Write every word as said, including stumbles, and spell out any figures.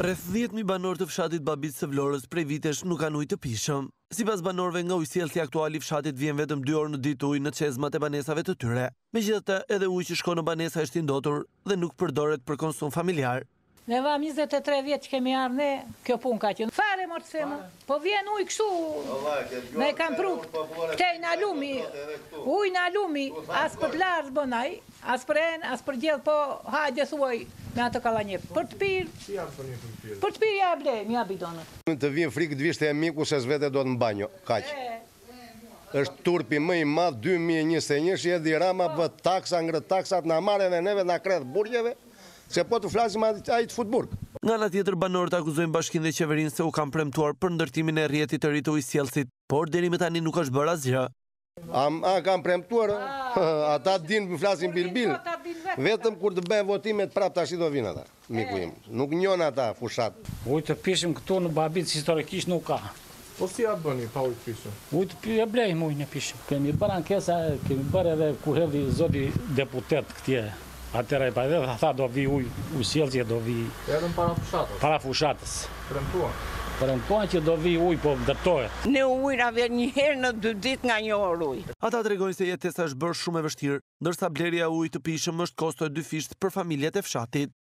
Rreth dhjetë mijë banor të fshatit Babicë së Vlorës prej vitesh nuk kanë ujë të pishëm. Sipas banorëve, nga ujësiellsi aktual i fshatit vjen vetëm dy orë në ditë ujë në çezmat e banesave të tyre. Megjithatë, edhe uji që shkon në banesa është i ndotur dhe nuk përdoret për konsum familjar. Ne vam njëzet e tre vjetë që kemi ardhur ne, kjo punë ka qenë. Fare morë të sema, po vjen ujë kështu, ne kam pruk, këtej në lumi, ujë në lumi, as për të larë bënaj, as për en, as për gjithë, po hajde thuaj me atë kalanjep. Për të pirë, për të pirë ja ble, mja bidonët. Të vjen frikë të vishte e miku se zvete do të në banjo, kaq. Është turpi më i madh dy mijë e njëzet e një, shi edhi rama për taksa, ngrët taksat, na marrë dhe neve, na kredh burgjeve, se po të flasim ai të fut burg. Nga ana tjetër, banorët akuzojnë bashkinë dhe qeverinë se u kanë premtuar për ndërtimin e rrjetit të ri të ujësiellësit, por deri më tani nuk është bërë asgjë. A, a kanë premtuar? Ata dinë të flasin bilbil. Vetëm kur të bëjnë votimet prap tash do vinë ata, miku im. Nuk njohin ata fushat. Ujë të pishëm këtu në Babicë historikisht nuk ka. Po si ja bëni pa ujë të pishëm? Ujë të pishëm, e blejmë ujë në pishëm. Kemi bërë ankesa, kemi bërë edhe kur hedhi zoti deputet këtje. Atëra i pa edhe tha do vi ujë, ujësiellësi do vi. Edhe para fushatës. Para fushatës. Premtuan. Premtuan që do vi ujë, po ndërtohet. Ne ujë na vjen një herë në dy ditë nga një orë ujë. Ata tregojnë se jetesa është bërë shumë e vështirë, ndërsa blerja e ujit të pishëm është kosto e dy fisht për familjet e fshatit.